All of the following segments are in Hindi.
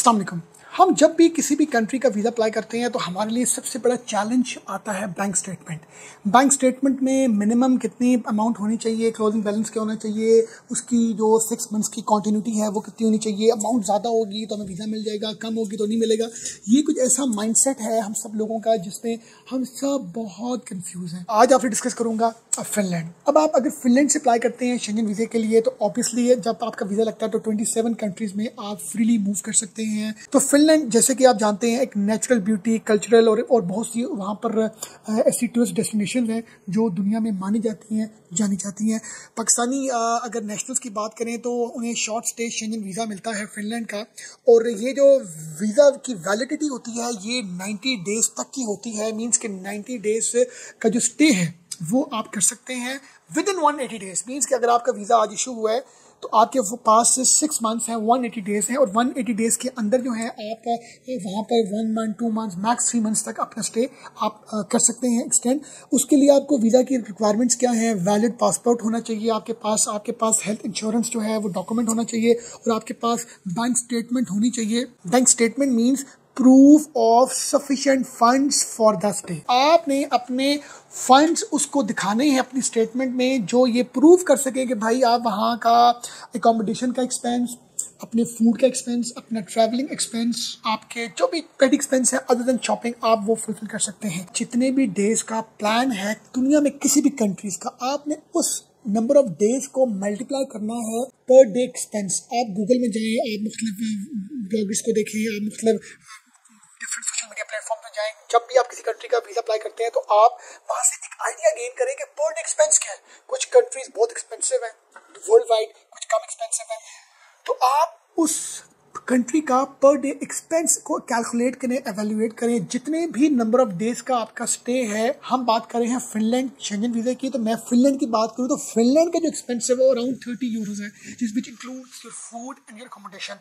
अस्सलाम वालेकुम। हम जब भी किसी भी कंट्री का वीज़ा अप्लाई करते हैं तो हमारे लिए सबसे बड़ा चैलेंज आता है बैंक स्टेटमेंट। बैंक स्टेटमेंट में मिनिमम कितनी अमाउंट होनी चाहिए, क्लोजिंग बैलेंस क्या होना चाहिए, उसकी जो 6 मंथ्स की कंटिन्यूटी है वो कितनी होनी चाहिए, अमाउंट ज़्यादा होगी तो हमें वीज़ा मिल जाएगा, कम होगी तो नहीं मिलेगा। ये कुछ ऐसा माइंडसेट है हम सब लोगों का जिसमें हम सब बहुत कंफ्यूज हैं। आज आपसे डिस्कस करूंगा फिनलैंड। अब आप अगर फिनलैंड से अप्लाई करते हैं शेंगन वीज़े के लिए तो ऑब्वियसली जब आपका वीज़ा लगता है तो 27 कंट्रीज में आप फ्रीली मूव कर सकते हैं। तो फिनलैंड जैसे कि आप जानते हैं एक नेचुरल ब्यूटी, कल्चरल और बहुत सी वहाँ पर ऐसी टूरिस्ट डेस्टिनेशन हैं जो दुनिया में मानी जाती हैं, जानी जाती हैं। पाकिस्तानी अगर नेशनल्स की बात करें तो उन्हें शॉर्ट स्टे शेंगन वीज़ा मिलता है फिनलैंड का, और ये जो वीज़ा की वैलिडिटी होती है ये 90 डेज तक की होती है। मीन्स कि 90 डेज का जो स्टे है वो आप कर सकते हैं विद इन 180 डेज। मीन्स कि अगर आपका वीज़ा आज इशू हुआ है तो आपके पास 6 मंथ्स हैं, 180 डेज हैं, और 180 डेज के अंदर जो है आप वहाँ पर 1 मंथ, 2 मंथ्स, मैक्स 3 मंथ्स तक अपना स्टे आप कर सकते हैं एक्सटेंड। उसके लिए आपको वीज़ा की रिक्वायरमेंट्स क्या है? वैलिड पासपोर्ट होना चाहिए आपके पास हेल्थ इंश्योरेंस जो है वो डॉक्यूमेंट होना चाहिए, और आपके पास बैंक स्टेटमेंट होनी चाहिए। Bank statement means proof of sufficient funds for the stay. आपने अपने फंड्स उसको दिखाने हैं अपनी स्टेटमेंट में जो ये प्रूव कर सके कि भाई आप वहाँ का एकोमोडेशन का एक्सपेंस, अपने फूड का एक्सपेंस, अपना ट्रैवलिंग एक्सपेंस, आपके जो भी पेड एक्सपेंस है अदर देन शॉपिंग, आप वो फुलफिल कर सकते हैं। जितने भी डेज का प्लान है दुनिया में किसी भी कंट्रीज का, आपने उस नंबर ऑफ डेज को मल्टीप्लाई करना है पर डे एक्सपेंस। आप गूगल में जाएं, आप मुख्तलिफ ब्लॉगर्स को देखें, आप मुख्तलिफ डिफरेंट सोशल मीडिया प्लेटफॉर्म पर जाएं। जब भी आप किसी कंट्री का वीज़ा अप्लाई करते हैं तो आप वहाँ से एक आइडिया गेन करें कि पर डे एक्सपेंस क्या है। कुछ कंट्रीज बहुत एक्सपेंसिव हैं वर्ल्ड वाइड, कुछ कम एक्सपेंसिव हैं, तो आप उस कंट्री का पर डे एक्सपेंस को कैलकुलेट करें, एवेल्युएट करें। जितने भी नंबर ऑफ डेज का आपका स्टे है, हम बात कर रहे हैं फिनलैंड शेंगन वीज़ा की, तो मैं फिनलैंड की बात करूं तो फिनलैंड का जो एक्सपेंस है वो अराउंड 30 यूरोज है, जिस which includes your food and your accommodation.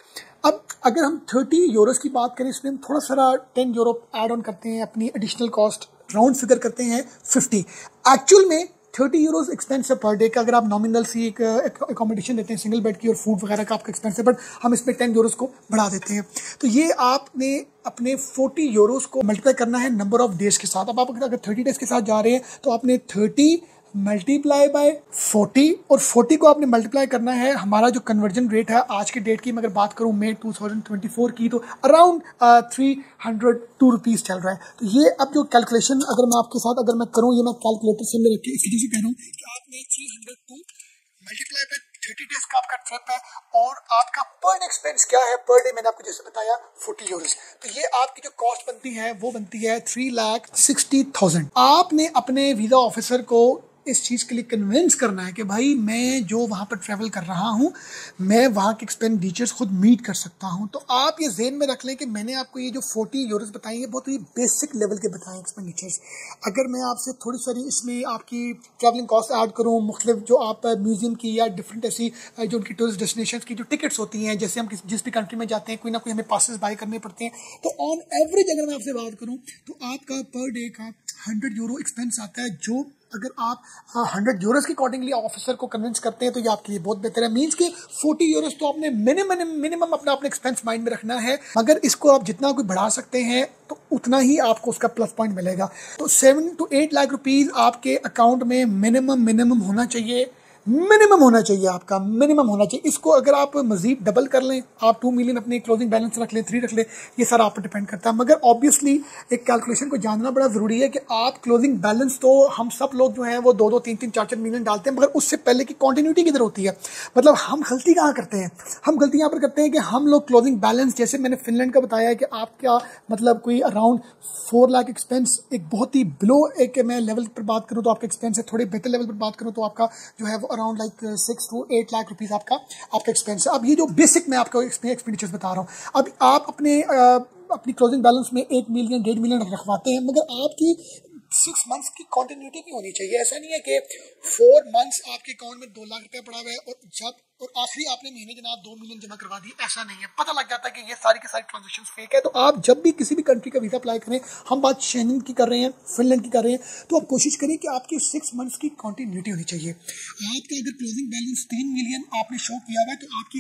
अब अगर हम 30 यूरोज की बात करें, इसमें हम थोड़ा सा 10 यूरो ऐड ऑन करते हैं, अपनी एडिशनल कॉस्ट राउंड फिगर करते हैं 50। एक्चुअल में 30 यूरोज एक्सपेंस है पर डे का। अगर आप नॉमिनल सी एक अकोमोडेशन देते हैं सिंगल बेड की और फूड वगैरह का आपका एक्सपेंस है, बट हम इसमें 10 यूरोज को बढ़ा देते हैं। तो ये आपने अपने 40 यूरोज को मल्टीप्लाई करना है नंबर ऑफ डेज के साथ। अब आप अगर 30 डेज के साथ जा रहे हैं तो आपने 30 मल्टीप्लाई बाय 40, और 40 को आपने मल्टीप्लाई करना है। हमारा जो कन्वर्जन रेट है आज के डेट की मैं अगर बात करूं मई 2024 की, तो अराउंड 302 रुपीज़ चल रहा है। तो ये अब जो कैलकुलेशन अगर मैं आपके साथ अगर मैं करूं, ये मैं कैलकुलेटर से रख के इसलिए से कह रहा हूँ कि आपने 302 मल्टीप्लाई बाय 30 डेज का आपका ट्रिप है, और आपका पर डे एक्सपेंस क्या है पर डे, मैंने आपको जैसे बताया 40 यूरोज। तो ये आपकी जो कॉस्ट बनती है वो बनती है 3,60,000। आपने अपने वीज़ा ऑफिसर को इस चीज़ के लिए कन्विंस करना है कि भाई मैं जो वहाँ पर ट्रैवल कर रहा हूँ मैं वहाँ के एक्सपेंडिचर्स खुद मीट कर सकता हूँ। तो आप ये ज़हन में रख लें कि मैंने आपको ये जो 40 यूरोज बताई है बहुत ही बेसिक लेवल के बताए एक्सपेंडिचर्स। अगर मैं आपसे थोड़ी सारी इसमें आपकी ट्रैवलिंग कॉस्ट ऐड करूँ, मुख्तलिफ जो आप म्यूजियम की या डिफरेंट ऐसी जो उनकी टूरिस्ट डेस्टिनेशन की जो टिकट्स होती हैं, जैसे हम जिस भी कंट्री में जाते हैं कोई ना कोई हमें पासेस बाय करने पड़ते हैं, तो ऑन एवरेज अगर मैं आपसे बात करूँ तो आपका पर डे का 100 यूरो एक्सपेंस आता है। जो अगर आप 100 यूरोज के अकॉर्डिंगली ऑफिसर को कन्विंस करते हैं तो ये आपके लिए बहुत बेहतर है। मीन्स कि 40 यूरोज तो आपने मिनिमम अपना एक्सपेंस माइंड में रखना है, मगर इसको आप जितना कोई बढ़ा सकते हैं तो उतना ही आपको उसका प्लस पॉइंट मिलेगा। तो 7 to 8 लाख रुपीज़ आपके अकाउंट में मिनिमम होना चाहिए, आपका मिनिमम होना चाहिए। इसको अगर आप मजीद डबल कर लें, आप 2 मिलियन अपने क्लोजिंग बैलेंस रख लें, 3 रख लें, ये सारा आप पर डिपेंड करता है। मगर ऑब्वियसली एक कैलकुलेशन को जानना बड़ा ज़रूरी है कि आप क्लोजिंग बैलेंस, तो हम सब लोग जो हैं वो 2-2, 3-3, 4-4 मिलियन डालते हैं, मगर उससे पहले की कंटिन्यूटी किधर होती है? मतलब हम गलती कहाँ करते हैं? हम गलती यहाँ पर करते हैं कि हम लोग क्लोजिंग बैलेंस, जैसे मैंने फिनलैंड का बताया कि आपका मतलब कोई अराउंड 4 लाख एक्सपेंस, एक बहुत ही बिलो एक मैं लेवल पर बात करूँ तो आपका एक्सपेंस है, थोड़े बेहतर लेवल पर बात करूँ तो आपका जो है वो around like 6 to 8 lakh rupees आपका एक्सपेंस है। अब ये जो बेसिक मैं आपको एक्सपेंडिचर्स बता रहा हूँ, अब आप अपनी क्लोजिंग बैलेंस में 1 मिलियन 1.5 मिलियन रखवाते हैं, मगर आपकी 6 मंथ्स की कंटिन्यूटी भी होनी चाहिए। ऐसा नहीं है कि 4 मंथ्स आपके अकाउंट में 2 लाख रुपए पड़ा हुआ है और आखिरी आपने महीने जनाब 2 मिलियन जमा करवा दिए। ऐसा नहीं है, पता लग जाता है कि ये सारी की सारी ट्रांजेक्शन फेक है। तो आप जब भी किसी भी कंट्री का वीज़ा अप्लाई करें, हम बात शेंगन की कर रहे हैं, फिनलैंड की कर रहे हैं, तो आप कोशिश करें कि आपकी 6 मंथ्स की कंटिन्यूटी होनी चाहिए। आपका अगर क्लोजिंग बैलेंस 3 मिलियन आपने शो किया हुआ है तो आपकी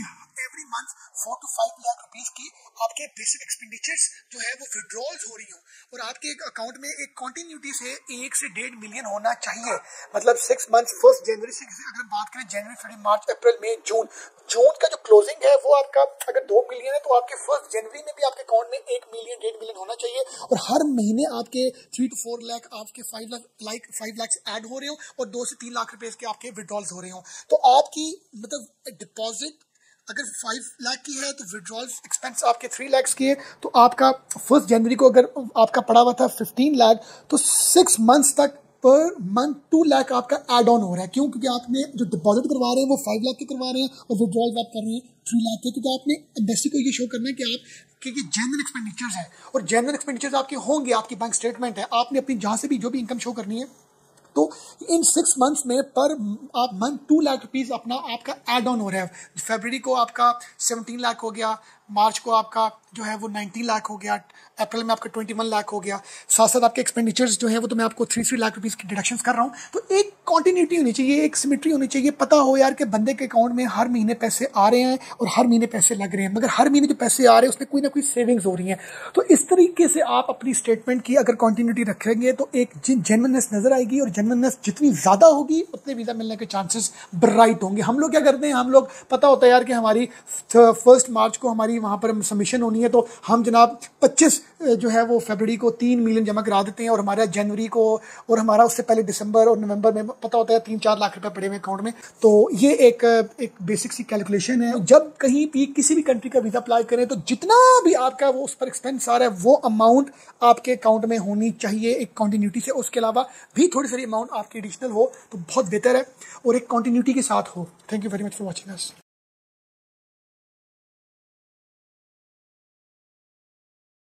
every month 4 to 5 lakh rupees की आपके बेसिक एक्सपेंडिचर्स जो है वो विड्रॉल्स हो रही हो और आपके एक अकाउंट में एक कंटिन्यूटी से 1 से 1.5 मिलियन होना चाहिए। मतलब 6 मंथ 1 जनवरी से अगर बात करें, जनवरी, फरवरी, मार्च, अप्रैल, मई, जून का जो क्लोजिंग है वो आपका अगर 2 मिलियन है तो आपके 1 जनवरी में भी आपके अकाउंट में 1 मिलियन 1.5 मिलियन होना चाहिए और हर महीने आपके 3 to 4 लाख आपके 5 लाख ऐड हो रहे हो और 2 से 3 लाख रुपए के आपके विड्रॉल्स हो रहे हो। तो आपकी मतलब डिपॉजिट अगर 5 लाख की है तो विड्रॉल्स एक्सपेंस आपके 3 लाख की है, तो आपका 1 जनवरी को अगर आपका पड़ा हुआ था 15 लाख तो 6 मंथ्स तक पर मंथ 2 लाख आपका एड ऑन हो रहा है। क्यों? क्योंकि आपने जो डिपॉजिट करवा रहे हैं वो 5 लाख के करवा रहे हैं और विड्रॉल्स आप कर रहे हैं 3 लाख के, क्योंकि आपने इंडस्ट्री को ये शो करना है कि आप क्योंकि जेन्युइन एक्सपेंडिचर्स है और जेन्युइन एक्सपेंडिचर्स आपके होंगे, आपकी बैंक स्टेटमेंट है, आपने अपनी जहां से भी जो भी इनकम शो करनी है, तो इन 6 मंथ्स में पर आप मंथ 2 लाख रुपीस अपना आपका एड ऑन हो रहा है। फरवरी को आपका 17 लाख हो गया, मार्च को आपका जो है वो 19 लाख हो गया, अप्रैल में आपका 21 लाख हो गया। साथ साथ आपके एक्सपेंडिचर्स जो है वो तो मैं आपको 3 लाख रुपीस की डिडक्शंस कर रहा हूँ। तो एक कॉन्टिन्यूटी होनी चाहिए, एक सिमेट्री होनी चाहिए, पता हो यार कि बंदे के अकाउंट में हर महीने पैसे आ रहे हैं और हर महीने पैसे लग रहे हैं, मगर हर महीने जो पैसे आ रहे हैं उसमें कोई ना कोई सेविंग्स हो रही हैं। तो इस तरीके से आप अपनी स्टेटमेंट की अगर कॉन्टिन्यूटी रखेंगे तो एक जेन्युइननेस नजर आएगी और जेन्युइननेस जितनी ज्यादा होगी उतने वीजा मिलने के चांसेस ब्राइट होंगे। हम लोग क्या करते हैं, हम लोग पता होता है यार कि हमारी 1 मार्च को हमारी वहां पर सबमिशन होनी है, तो हम जनाब 25 जो है वो फरवरी को 3 मिलियन जमा करा देते हैं और हमारा जनवरी को और हमारा उससे पहले दिसंबर और नवंबर में पता होता है 3-4 लाख रुपए पड़े हुए अकाउंट में। तो ये एक बेसिक सी कैलकुलेशन है। जब कहीं भी किसी भी कंट्री का वीजा अप्लाई करें तो जितना भी आपका वो उस पर एक्सपेंस आ रहा है वो अमाउंट आपके अकाउंट में होनी चाहिए एक कंटिन्यूटी से। उसके अलावा भी थोड़ी सारी अमाउंट आपकी एडिशनल हो तो बहुत बेहतर है और एक कंटिन्यूटी के साथ हो। Thank you very much for watching us.